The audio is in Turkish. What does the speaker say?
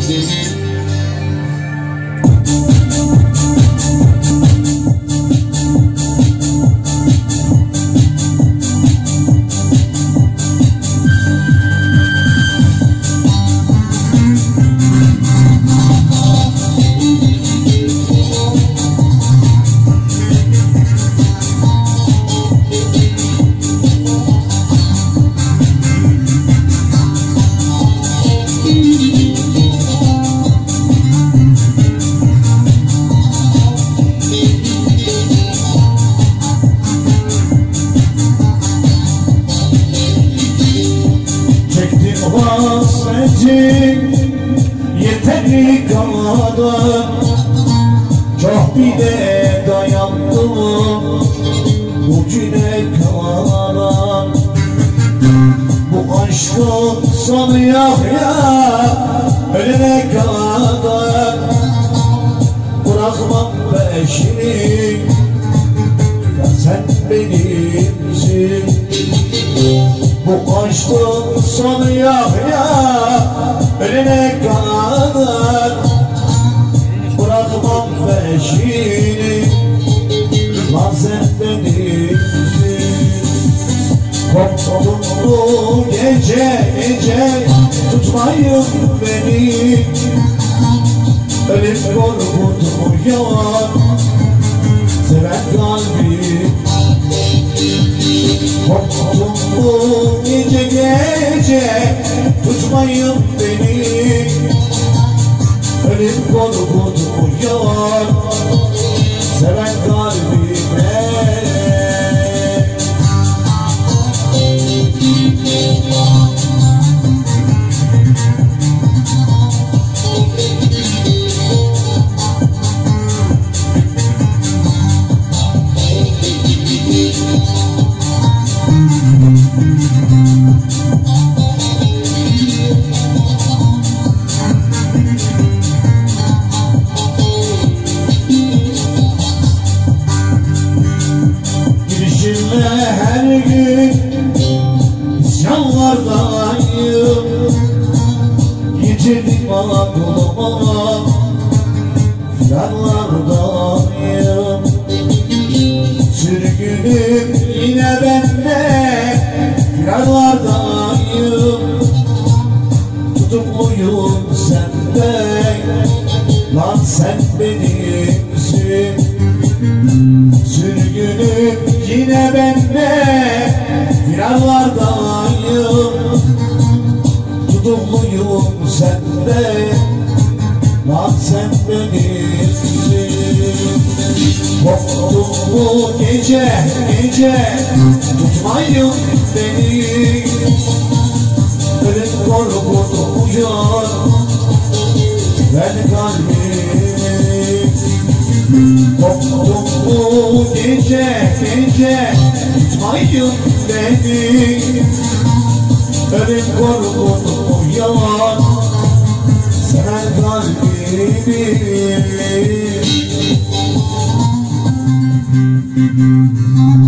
Yeteri kadar çok bile dayandım bugüne kadar. Bu aşkın sonu yok ya, ölene kadar bırakmam peşini, ya sen benimsin. Bu aşkın sonu yok ya, ölene kadar bırakmam peşini, lan sen benimsin. Korktum bu gece tutmayın beni, ölüm korkutmuyor seven kalbim. Korktum bu gece tutmayın beni, ölüm korkutmuyor seven kalbime. Her gün isyanlardayım, yitirdim aklıma, filanlardayım. Sürgünüm yine bende, filanlardayım. Tutukluyum sende, lan sen benimsin. Sürgünüm yine bende, firarlardayım. Tutukluyum sende, lan sen benimsin. Korktum bu gece tutmayın beni, ölüm korkutmuyor ben kalbimi. Korktum bu gece tutmayın beni, ölüm korkutmuyor sen kalbimi.